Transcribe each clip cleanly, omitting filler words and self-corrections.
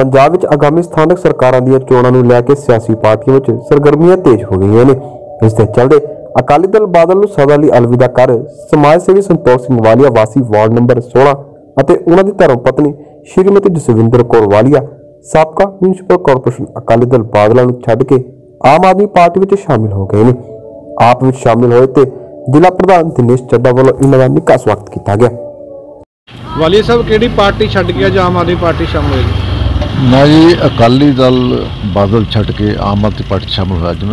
पंजाब विच आगामी स्थानक सरकारां ਦੀਆਂ ਚੋਣਾਂ ਨੂੰ ਲੈ ਕੇ ਸਿਆਸੀ ਪਾਰਟੀਆਂ ਵਿੱਚ ਸਰਗਰਮੀਆਂ ਤੇਜ਼ ਹੋ ਗਈਆਂ ਨੇ। ਇਸ ਦੇ ਚੱਲਦੇ ਅਕਾਲੀ ਦਲ ਬਾਦਲ ਨੂੰ ਸਦਾ ਲਈ ਅਲਵਿਦਾ ਕਰ ਸਮਾਜ ਸੇਵੀ ਸੰਤੋਖ ਸਿੰਘ ਵਾਲੀਆ ਵਾਸੀ ਵਾਰਡ ਨੰਬਰ 16 ਅਤੇ ਉਹਨਾਂ ਦੀ ਧਰਮ ਪਤਨੀ ਸ਼੍ਰੀਮਤੀ ਜਸਵਿੰਦਰ ਕੌਰ ਵਾਲੀਆ ਸਾਬਕਾ ਮਿਊਨਿਸਪਲ ਕਾਰਪੋਰੇਸ਼ਨ ਅਕਾਲੀ ਦਲ ਬਾਦਲਾਂ ਨੂੰ ਛੱਡ ਕੇ ਆਮ ਆਦਮੀ ਪਾਰਟੀ ਵਿੱਚ ਸ਼ਾਮਿਲ ਹੋ ਗਏ ਨੇ। ਆਪ ਵਿੱਚ ਸ਼ਾਮਿਲ ਹੋਏ ਤੇ ਜ਼ਿਲ੍ਹਾ ਪ੍ਰਧਾਨ ਦਿਨੇਸ਼ ਚੱਡਾ ਵੱਲੋਂ ਇਹਨਾਂ ਦਾ ਨਿੱਘਾ ਸਵਾਗਤ ਕੀਤਾ ਗਿਆ। वालिया साहब किहड़ी पार्टी छड्ड के आम आदमी पार्टी शामिल हुई? मैं जी अकाली दल बादल छड्ड के आम आदमी पार्टी शामिल हुआ अज मैं।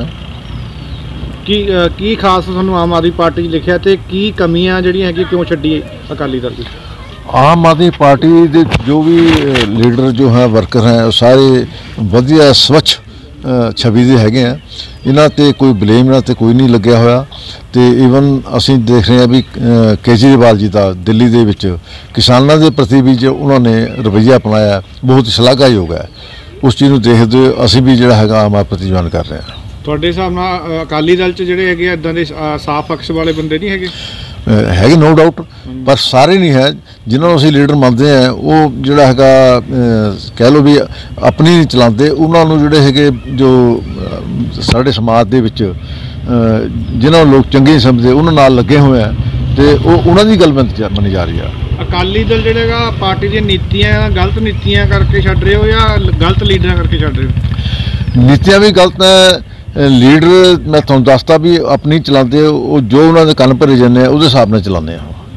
की खास तुहानूं आम आदमी पार्टी लिखिया ते की कमियां जिहड़ियां है क्यों छड्डी अकाली दल दी? आम आदमी पार्टी के जो भी लीडर जो हैं वर्कर हैं सारे वधिया स्वच्छ छवि के हैगे हैं। इन्हां ते कोई ब्लेम इन्हां ते कोई नहीं लग्या होया ते ईवन असीं देख रहे हैं भी केजरीवाल जी का दिल्ली दे विच किसानां दे प्रति भी जो उन्होंने रवैया अपनाया बहुत शलाघायोग है। उस चीज़ नूं देखदे असीं भी जिहड़ा हैगा आम आदमी पार्टी ज्वाइन कर रहे हैं। तुहाडे हिसाब नाल अकाली दल च जिहड़े हैगे इदां दे साफ अक्स वाले बंदे नहीं हैगे? है नो डाउट पर सारे नहीं है जिन्होंने असीं लीडर मानते हैं वो जिहड़ा हैगा कह लो भी अपनी नहीं चलाते उन्होंने जिहड़े हैगे जो साढ़े समाज दे विच जिन्होंने लोग चंगे नहीं समझते उन्होंने नाल लगे हुए हैं तो उन्होंने दी गल मनी जा रही है। अकाली दल जिहड़ा पार्टी दी नीतियां गलत नीतियां करके छड्ड रहे हो या गलत लीडरां करके छड्ड रहे हो? नीतियां भी गलत है लीडर मैं तुहानूं दसदा भी अपनी चलाते जो उन्होंने कन भरे जाने उस हिसाब नाल चलाने।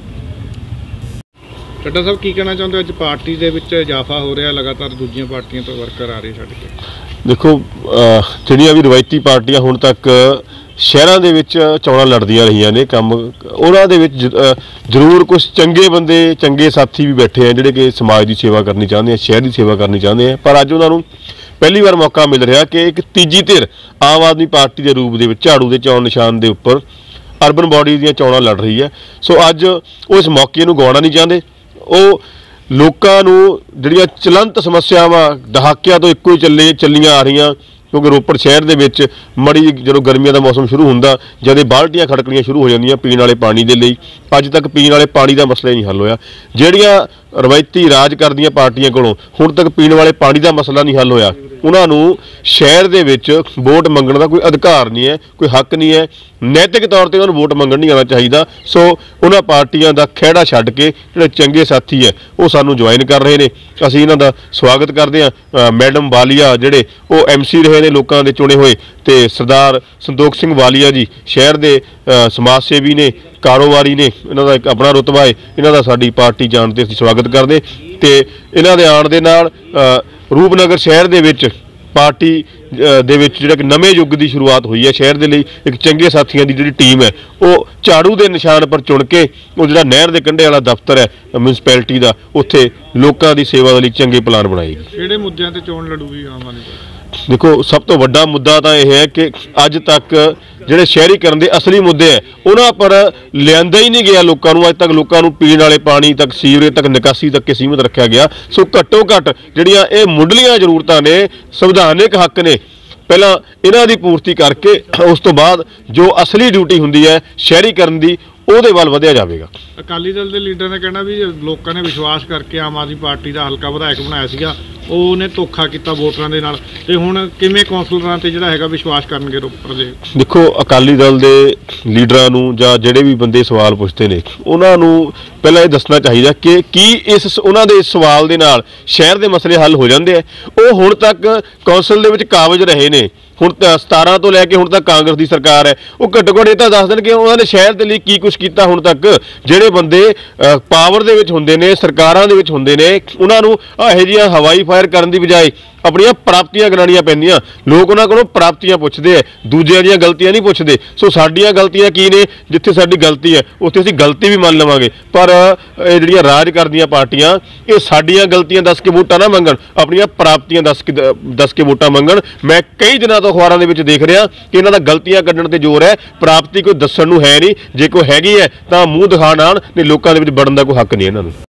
ਚੱਡਾ ਸਾਹਿਬ की कहना चाहते हो अज पार्टी दे विच इजाफा हो रहा लगातार दूजियां पार्टियां तो वर्कर आ रहे छड्ड के? देखो ਜਿਹੜੀਆਂ ਵੀ ਰਵਾਇਤੀ ਪਾਰਟੀਆਂ ਹੁਣ ਤੱਕ ਸ਼ਹਿਰਾਂ ਦੇ ਵਿੱਚ ਚੋਣਾਂ ਲੜਦੀਆਂ ਰਹੀਆਂ ਨੇ ਕੰਮ ਉਹਨਾਂ ਦੇ ਵਿੱਚ ਜ਼ਰੂਰ ਕੁਝ ਚੰਗੇ ਬੰਦੇ ਚੰਗੇ ਸਾਥੀ ਵੀ ਬੈਠੇ ਆ ਜਿਹੜੇ ਕਿ ਸਮਾਜ ਦੀ ਸੇਵਾ ਕਰਨੀ ਚਾਹੁੰਦੇ ਆ ਸ਼ਹਿਰ ਦੀ ਸੇਵਾ ਕਰਨੀ ਚਾਹੁੰਦੇ ਆ ਪਰ ਅੱਜ ਉਹਨਾਂ ਨੂੰ ਪਹਿਲੀ ਵਾਰ ਮੌਕਾ ਮਿਲ ਰਿਹਾ ਕਿ ਇੱਕ ਤੀਜੀ ਧਿਰ ਆਮ ਆਦਮੀ ਪਾਰਟੀ ਦੇ ਰੂਪ ਦੇ ਵਿੱਚ ਝਾੜੂ ਦੇ ਚੋਣ ਨਿਸ਼ਾਨ ਦੇ ਉੱਪਰ ਅਰਬਨ ਬਾਡੀ ਦੀਆਂ ਚੋਣਾਂ ਲੜ ਰਹੀ ਹੈ। ਸੋ ਅੱਜ ਉਹ ਇਸ ਮੌਕੇ ਨੂੰ ਗਵਾਉਣਾ ਨਹੀਂ ਚਾਹੁੰਦੇ। ਉਹ ਲੋਕਾਂ ਨੂੰ ਜਿਹੜੀਆਂ ਚਲੰਤ ਸਮੱਸਿਆਵਾਂ ਦਹਾਕਿਆਂ ਤੋਂ ਇੱਕੋ ਹੀ ਚੱਲੀਆਂ ਆ ਰਹੀਆਂ क्योंकि रोपड़ शहर के विच मड़ी जो गर्मियों का मौसम शुरू होंदा जद बाल्टियां खड़कनियां शुरू हो जांदियां पीण वाले पानी के लिए अज तक पीण वाले पानी का मसला नहीं हल होया। जिहड़ियां रवायती राज करदियां पार्टियां कोलों हुण तक पीण वाले पानी का मसला नहीं हल होया। उन्होंने शहर के विच वोट मंगण का कोई अधिकार नहीं है कोई हक नहीं है नैतिक तौर पर उन्होंने वोट मंगण नहीं आना चाहिए। सो उन्होंने पार्टियां का खैड़ा छड्ड के जिहड़े चंगे साथी है वो सानू ज्वाइन कर रहे हैं। असीं इन्हां दा स्वागत करते हैं। मैडम वालिया जिहड़े वो MC रहे ने लोगों के चुने हुए तो सरदार संतोख सिंह वालिया जी शहर के समाज सेवी ने कारोबारी ने इन्हां दा एक अपना रुतबा है इन्हां दा साडी पार्टी जाण ते असीं स्वागत करते ते इन्हां दे आउण दे नाल रूपनगर शहर दे विच पार्टी दे विच जिहड़ा कि नवे युग की शुरुआत हुई है शहर के लिए एक चंगे साथियों की जिहड़ी टीम है वो झाड़ू के निशान पर चुन के वो जिहड़ा नहर के कंढे वाला दफ्तर है म्यूनसिपैलिटी का उत्थे लोगों की सेवा के लिए चंगे प्लान बनाएगी। किहड़े मुद्दों ते चोण लड़ूगी आम आदमी पार्टी? देखो सब तो वड्डा मुद्दा तो यह है कि अज तक ਜਿਹੜੇ शहरीकरण के असली मुद्दे है उन्होंने पर लिया ही नहीं गया लोगों को। अज तक लोगों को पीने वाले पानी तक सीवरेज तक निकासी तक के सीमित रखा गया। सो घट्टो घट्ट जिहड़ियां ये मुढ़लियां जरूरतां ने संविधानिक हक ने पहला इन्हां दी पूर्ति करके उस तो बाद जो असली ड्यूटी हुंदी है शहरीकरण की ਉਹਦੇ ਵੱਲ ਵਧਿਆ ਜਾਵੇਗਾ। ਅਕਾਲੀ ਦਲ ਦੇ ਲੀਡਰ ਨੇ ਕਹਿਣਾ ਵੀ ਲੋਕਾਂ ਨੇ ਵਿਸ਼ਵਾਸ ਕਰਕੇ ਆਮ ਆਦਮੀ ਪਾਰਟੀ ਦਾ ਹਲਕਾ ਵਿਧਾਇਕ ਬਣਾਇਆ ਸੀਗਾ ਉਹਨੇ ਧੋਖਾ ਕੀਤਾ ਵੋਟਰਾਂ ਦੇ ਨਾਲ ਤੇ ਹੁਣ ਕਿਵੇਂ ਕੌਂਸਲਰਾਂ ਤੇ ਜਿਹੜਾ ਹੈਗਾ ਵਿਸ਼ਵਾਸ ਕਰਨਗੇ ਰੋਪੜ ਦੇ? ਦੇਖੋ ਅਕਾਲੀ ਦਲ ਦੇ ਲੀਡਰਾਂ ਨੂੰ ਜਾਂ ਜਿਹੜੇ ਵੀ ਬੰਦੇ ਸਵਾਲ ਪੁੱਛਦੇ ਨੇ ਉਹਨਾਂ ਨੂੰ ਪਹਿਲਾਂ ਇਹ ਦੱਸਣਾ ਚਾਹੀਦਾ ਕਿ ਕੀ ਇਸ ਉਹਨਾਂ ਦੇ ਸਵਾਲ ਦੇ ਨਾਲ ਸ਼ਹਿਰ ਦੇ ਮਸਲੇ ਹੱਲ ਹੋ ਜਾਂਦੇ ਆ। ਉਹ ਹੁਣ ਤੱਕ ਕੌਂਸਲ ਦੇ ਵਿੱਚ ਕਾਬਜ਼ ਰਹੇ ਨੇ ਹੁਣ 17 ਤੋਂ ਲੈ ਕੇ ਹੁਣ तक कांग्रेस की सरकार है वो घट्टो घट्ट ये दस दिन कि उन्होंने शहर के लिए की कुछ किया हुण तक। जिहड़े बंदे पावर दे विच हुंदे ने सरकारां दे विच हुंदे ने उन्हां नूं इहो जिहियां हवाई फायर करन दी बजाय अपनियां प्राप्तियां गिनाणियां पैंदियां। लोग उन्हां कोलों प्राप्तियां पुछदे है दूजियां दीयां गलतियां नहीं पुछदे। सो साडीआं गलतियां की ने जिथे साडी गलती है उत्थे असीं गलती भी मान लवांगे पर ये जिहड़ियां राज करदियां पार्टियां ये साडीआं गलतियां दस के वोटां ना मंगण अपनियां प्राप्तियां दस के वोटां मंगण। मैं कई दिनां तो अखबारां दे विच देख रहा कि इन्हां दा गलतियां कड्ढण ते जोर है प्राप्ति कोई दस्सण नूं है नहीं। जे कोई हैगी है तां मूँह दिखाण आउण ते लोकां दे विच वड़न दा कोई हक नहीं इन्हां नूं।